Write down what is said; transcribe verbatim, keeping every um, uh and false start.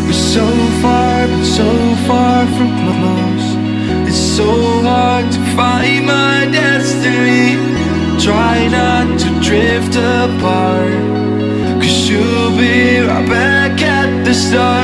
We're so far, but so far from close. It's so hard to find my destiny. Try not to drift apart, 'cause you'll be right back at the start.